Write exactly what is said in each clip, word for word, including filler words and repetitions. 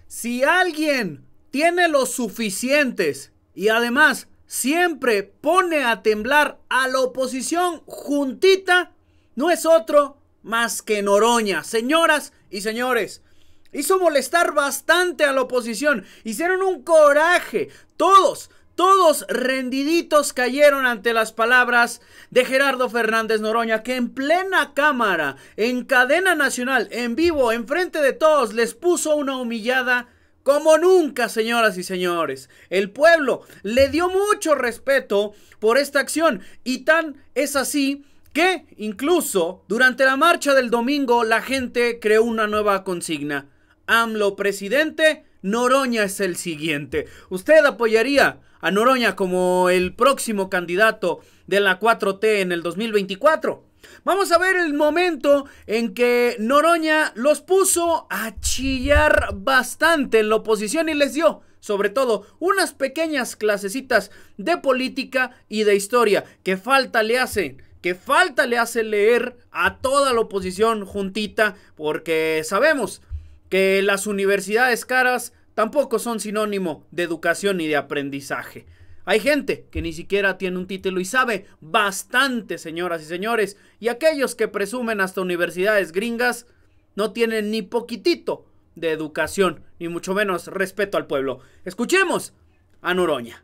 Si alguien tiene los suficientes y además siempre pone a temblar a la oposición juntita, no es otro más que Noroña. Señoras y señores, hizo molestar bastante a la oposición, hicieron un coraje, todos, todos rendiditos cayeron ante las palabras de Gerardo Fernández Noroña, que en plena cámara, en cadena nacional, en vivo, enfrente de todos, les puso una humillada como nunca, señoras y señores. El pueblo le dio mucho respeto por esta acción y tan es así que incluso durante la marcha del domingo la gente creó una nueva consigna: AMLO presidente, Noroña es el siguiente. ¿Usted apoyaría a Noroña como el próximo candidato de la cuatro T en el dos mil veinticuatro? Vamos a ver el momento en que Noroña los puso a chillar bastante en la oposición y les dio, sobre todo, unas pequeñas clasecitas de política y de historia que falta le hacen, que falta le hace leer a toda la oposición juntita, porque sabemos que las universidades caras tampoco son sinónimo de educación ni de aprendizaje. Hay gente que ni siquiera tiene un título y sabe bastante, señoras y señores, y aquellos que presumen hasta universidades gringas no tienen ni poquitito de educación, ni mucho menos respeto al pueblo. Escuchemos a Noroña.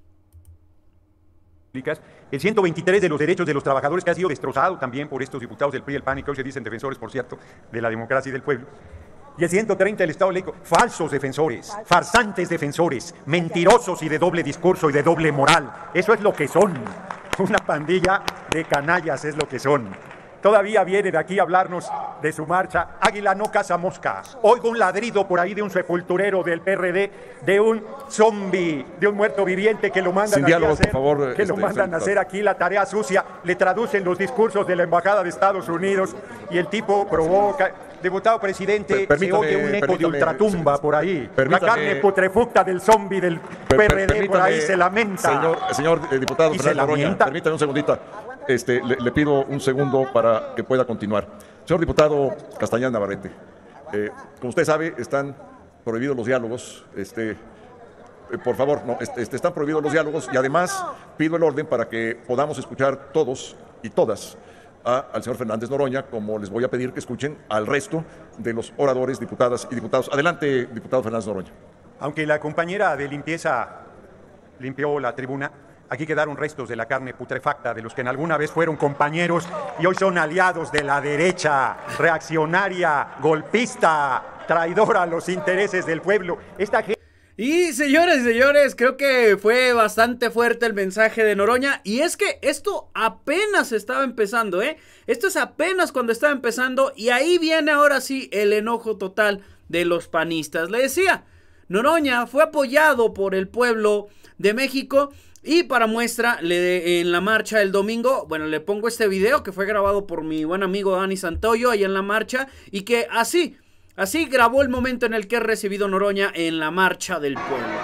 El ciento veintitrés de los derechos de los trabajadores, que ha sido destrozado también por estos diputados del P R I y el P A N, que hoy se dicen defensores, por cierto, de la democracia y del pueblo. Y el ciento treinta del Estado laico, falsos defensores, farsantes defensores, mentirosos y de doble discurso y de doble moral. Eso es lo que son. Una pandilla de canallas es lo que son. Todavía vienen aquí a hablarnos de su marcha. Águila no caza mosca. Oigo un ladrido por ahí de un sepulturero del P R D, de un zombi, de un muerto viviente que lo mandan, Sin diálogo, a hacer, por favor, que este, lo mandan a hacer aquí la tarea sucia. Le traducen los discursos de la Embajada de Estados Unidos y el tipo provoca. Diputado presidente, se oye un eco de ultratumba por ahí. La carne putrefacta del zombi del P R D por ahí se lamenta. Señor, señor eh, diputado Fernández Noroña, permítame un segundito. Este, le, le pido un segundo para que pueda continuar. Señor diputado Castañeda Navarrete, eh, como usted sabe, están prohibidos los diálogos. Este, eh, por favor, no, este, este, están prohibidos los diálogos y además pido el orden para que podamos escuchar todos y todas a, al señor Fernández Noroña, como les voy a pedir que escuchen al resto de los oradores, diputadas y diputados. Adelante, diputado Fernández Noroña. Aunque la compañera de limpieza limpió la tribuna, aquí quedaron restos de la carne putrefacta de los que en alguna vez fueron compañeros y hoy son aliados de la derecha reaccionaria, golpista, traidora a los intereses del pueblo. Esta gente... Y señores y señores, creo que fue bastante fuerte el mensaje de Noroña. Y es que esto apenas estaba empezando, ¿eh? Esto es apenas cuando estaba empezando. Y ahí viene ahora sí el enojo total de los panistas. Le decía, Noroña fue apoyado por el pueblo de México. Y para muestra, le, en la marcha del domingo, bueno, le pongo este video que fue grabado por mi buen amigo Dani Santoyo ahí en la marcha. Y que así... Así grabó el momento en el que he recibido Noroña en la marcha del pueblo.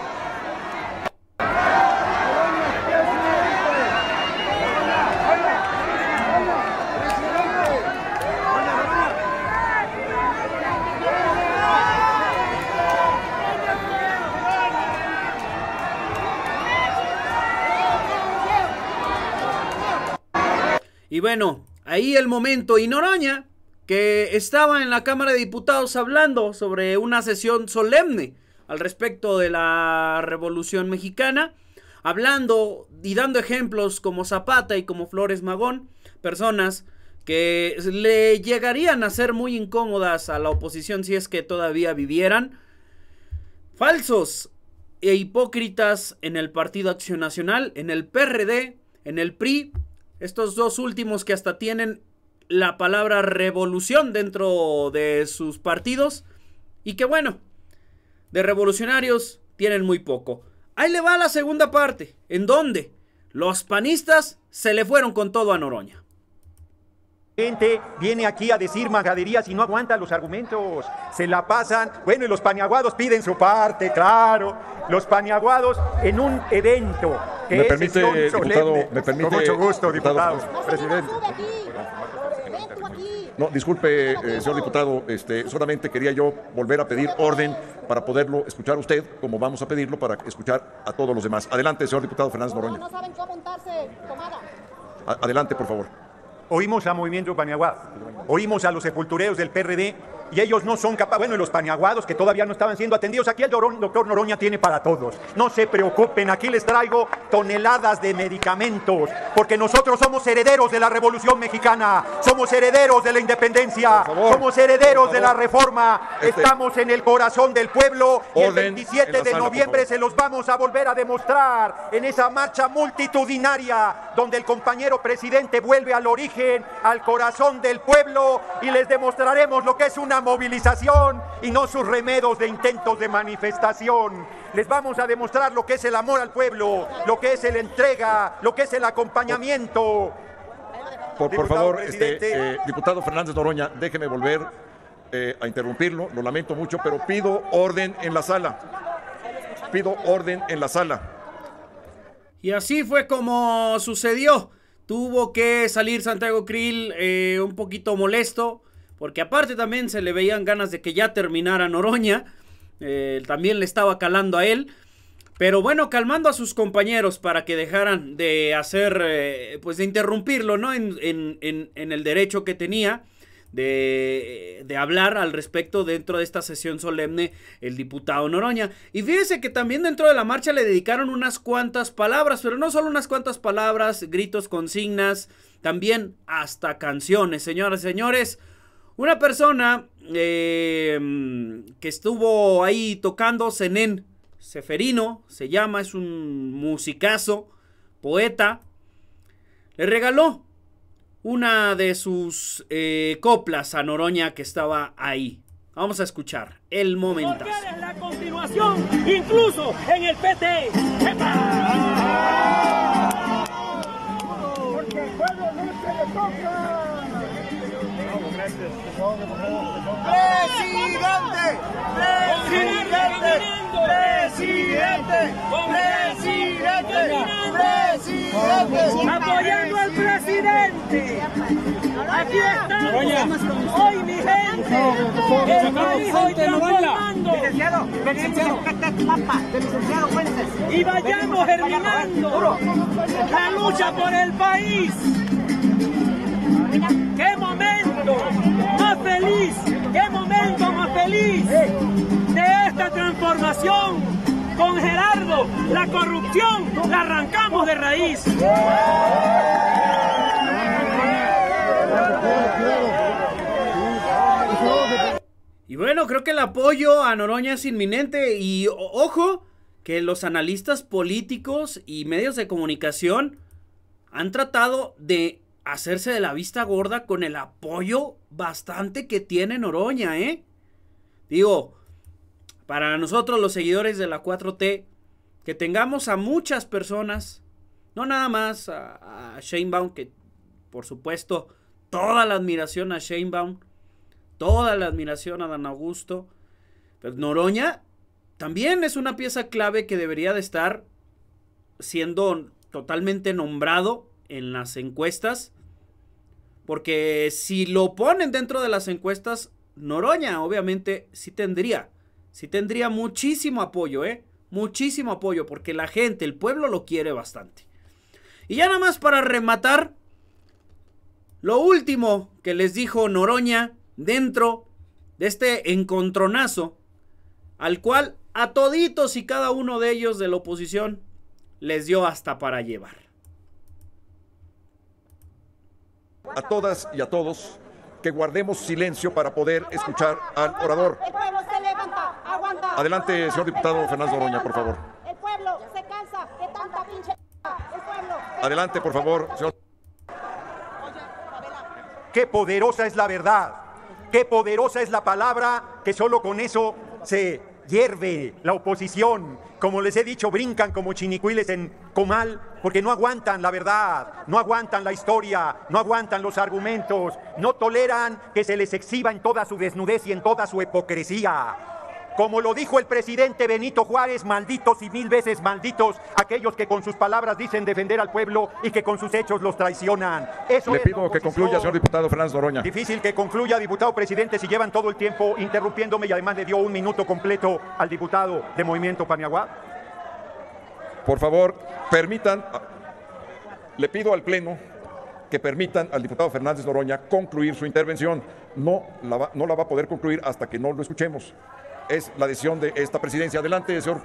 Y bueno, ahí el momento y Noroña, que estaba en la Cámara de Diputados hablando sobre una sesión solemne al respecto de la Revolución Mexicana, hablando y dando ejemplos como Zapata y como Flores Magón, personas que le llegarían a ser muy incómodas a la oposición si es que todavía vivieran. Falsos e hipócritas en el Partido Acción Nacional, en el P R D, en el P R I, estos dos últimos que hasta tienen la palabra revolución dentro de sus partidos y que bueno, de revolucionarios tienen muy poco. Ahí le va la segunda parte, en donde los panistas se le fueron con todo a Noroña. Gente viene aquí a decir majaderías y no aguanta los argumentos, se la pasan. Bueno, y los paniaguados piden su parte, claro. Los paniaguados en un evento que me es permite, diputado, me permite, con mucho gusto, diputado, diputado, presidente. No, disculpe, eh, señor diputado, este, solamente quería yo volver a pedir orden para poderlo escuchar a usted, como vamos a pedirlo para escuchar a todos los demás. Adelante, señor diputado Fernández Noroña. No, no saben cómo montarse, tomada. Adelante, por favor. Oímos a Movimiento Paniaguado, oímos a los sepultureros del P R D y ellos no son capaces, bueno, y los paniaguados que todavía no estaban siendo atendidos. Aquí el doctor Noroña tiene para todos. No se preocupen, aquí les traigo toneladas de medicamentos, porque nosotros somos herederos de la Revolución Mexicana, somos herederos de la independencia, somos herederos de la reforma, este, estamos en el corazón del pueblo y el veintisiete de noviembre se los vamos a volver a demostrar en esa marcha multitudinaria donde el compañero presidente vuelve al origen, al corazón del pueblo, y les demostraremos lo que es una movilización y no sus remedos de intentos de manifestación. Les vamos a demostrar lo que es el amor al pueblo, lo que es la entrega, lo que es el acompañamiento. Por, por favor, este, eh, diputado Fernández Noroña, déjeme volver eh, a interrumpirlo, lo lamento mucho, pero pido orden en la sala. Pido orden en la sala. Y así fue como sucedió. Tuvo que salir Santiago Krill eh, un poquito molesto, porque aparte también se le veían ganas de que ya terminara Noroña, eh, también le estaba calando a él, pero bueno, calmando a sus compañeros para que dejaran de hacer, eh, pues de interrumpirlo, ¿no? En, en, en, en el derecho que tenía de, de hablar al respecto dentro de esta sesión solemne el diputado Noroña. Y fíjese que también dentro de la marcha le dedicaron unas cuantas palabras, pero no solo unas cuantas palabras, gritos, consignas, también hasta canciones, señoras y señores. Una persona eh, que estuvo ahí tocando, Zenén Seferino, se llama, es un musicazo, poeta, le regaló una de sus eh, coplas a Noroña que estaba ahí. Vamos a escuchar el momentazo. Porque eres la continuación, incluso en el P T. ¡Epa! Porque el pueblo no se le toca. Presidente, presidente, presidente, presidente, presidente, apoyando al presidente. Aquí estamos, hoy mi gente, el país hoy transformando. Licenciado, licenciado, licenciado, y vayamos germinando la lucha por el país. ¡Qué momento más feliz! ¡Qué momento más feliz de esta transformación! Con Gerardo, la corrupción la arrancamos de raíz. Y bueno, creo que el apoyo a Noroña es inminente y ojo que los analistas políticos y medios de comunicación han tratado de hacerse de la vista gorda con el apoyo bastante que tiene Noroña, ¿eh? Digo, para nosotros los seguidores de la cuatro T, que tengamos a muchas personas, no nada más a, a Sheinbaum, que por supuesto toda la admiración a Sheinbaum, toda la admiración a Dan Augusto, pero Noroña también es una pieza clave que debería de estar siendo totalmente nombrado en las encuestas, porque si lo ponen dentro de las encuestas, Noroña obviamente sí tendría, sí tendría muchísimo apoyo, ¿eh? Muchísimo apoyo, porque la gente, el pueblo lo quiere bastante. Y ya nada más para rematar, lo último que les dijo Noroña dentro de este encontronazo, al cual a toditos y cada uno de ellos de la oposición les dio hasta para llevar. A todas y a todos que guardemos silencio para poder escuchar al orador. El pueblo se levanta, aguanta. Adelante, señor diputado Fernández Noroña, por favor. El pueblo se cansa de tanta pinche. El pueblo. Adelante, por favor, señor. Qué poderosa es la verdad, qué poderosa es la palabra, que solo con eso se hierve la oposición. Como les he dicho, brincan como chinicuiles en comal, porque no aguantan la verdad, no aguantan la historia, no aguantan los argumentos, no toleran que se les exhiba en toda su desnudez y en toda su hipocresía. Como lo dijo el presidente Benito Juárez, malditos y mil veces malditos aquellos que con sus palabras dicen defender al pueblo y que con sus hechos los traicionan. Eso Le pido que concluya, señor diputado Fernández Noroña. Difícil que concluya, diputado presidente, si llevan todo el tiempo interrumpiéndome y además le dio un minuto completo al diputado de Movimiento Paniagua. Por favor, permitan, le pido al Pleno que permitan al diputado Fernández Noroña concluir su intervención. No la va, no la va a poder concluir hasta que no lo escuchemos. Es la decisión de esta presidencia. Adelante, señor.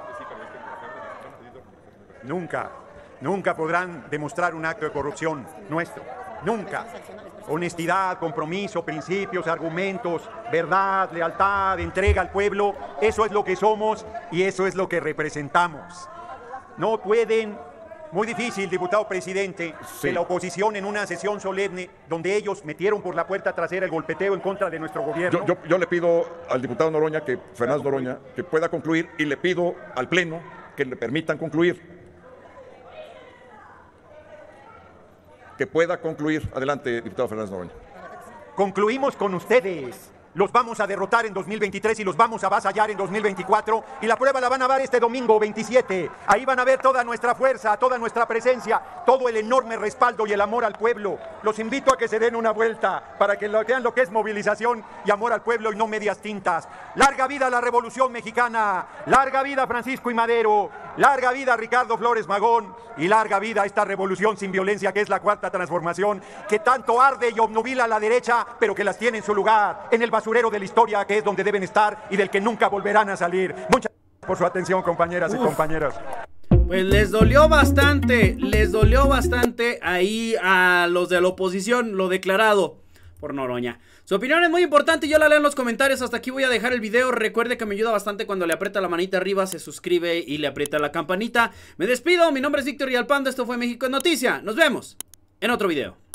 Nunca, nunca podrán demostrar un acto de corrupción nuestro. Nunca. Honestidad, compromiso, principios, argumentos, verdad, lealtad, entrega al pueblo. Eso es lo que somos y eso es lo que representamos. No pueden... Muy difícil, diputado presidente, sí. Que la oposición en una sesión solemne donde ellos metieron por la puerta trasera el golpeteo en contra de nuestro gobierno. Yo, yo, yo le pido al diputado Noroña, que Fernández Noroña, que pueda concluir y le pido al Pleno que le permitan concluir. Que pueda concluir. Adelante, diputado Fernández Noroña. Concluimos con ustedes. Los vamos a derrotar en dos mil veintitrés y los vamos a avasallar en dos mil veinticuatro y la prueba la van a ver este domingo veintisiete. Ahí van a ver toda nuestra fuerza, toda nuestra presencia, todo el enorme respaldo y el amor al pueblo. Los invito a que se den una vuelta para que vean lo que es movilización y amor al pueblo y no medias tintas. Larga vida a la Revolución Mexicana, larga vida Francisco I. Madero, larga vida Ricardo Flores Magón y larga vida a esta revolución sin violencia que es la Cuarta Transformación, que tanto arde y obnubila a la derecha, pero que las tiene en su lugar, en el basurero de la historia, que es donde deben estar y del que nunca volverán a salir. Muchas gracias por su atención, compañeras Uf. y compañeros. Pues les dolió bastante, les dolió bastante ahí a los de la oposición lo declarado por Noroña. Su opinión es muy importante y yo la leo en los comentarios. Hasta aquí voy a dejar el video. Recuerde que me ayuda bastante cuando le aprieta la manita arriba, se suscribe y le aprieta la campanita. Me despido, mi nombre es Víctor Villalpando, esto fue México en Noticia. Nos vemos en otro video.